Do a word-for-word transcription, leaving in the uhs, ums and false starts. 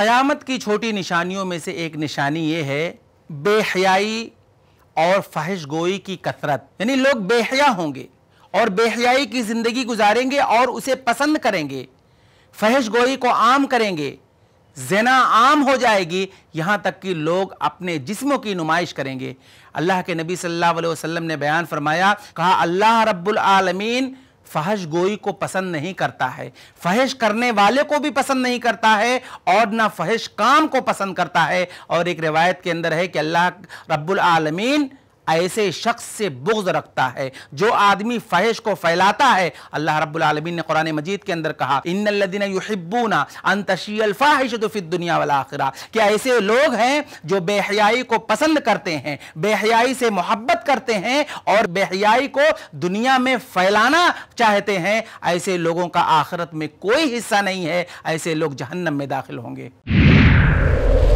क़यामत की छोटी निशानियों में से एक निशानी ये है बेहयाई और फहिश गोई की कसरत। यानी लोग बेहया होंगे और बेहयाई की ज़िंदगी गुजारेंगे और उसे पसंद करेंगे, फहिश गोई को आम करेंगे, ज़िना आम हो जाएगी, यहाँ तक कि लोग अपने जिस्मों की नुमाइश करेंगे। अल्लाह के नबी सल्लल्लाहु अलैहि वसल्लम ने बयान फरमाया, कहा अल्लाह रब्बुल आलमीन फहश गोई को पसंद नहीं करता है, फहश करने वाले को भी पसंद नहीं करता है और ना फहश काम को पसंद करता है। और एक रिवायत के अंदर है कि अल्लाह रब्बुल आलमीन ऐसे शख्स से बुग़्ज़ रखता है जो आदमी फहश को फैलाता है। अल्लाह रब्बुल आलमीन ने कुरान मजीद के अंदर कहा, इन्नल्लज़ीना युहिब्बूना अन तशियल फाहिशतु फिद दुनिया वल आखिरा, कि ऐसे लोग हैं जो बेहयाई को पसंद करते हैं, बेहयाई से मोहब्बत करते हैं और बेहयाई को दुनिया में फैलाना चाहते हैं। ऐसे लोगों का आखिरत में कोई हिस्सा नहीं है, ऐसे लोग जहन्नम में दाखिल होंगे।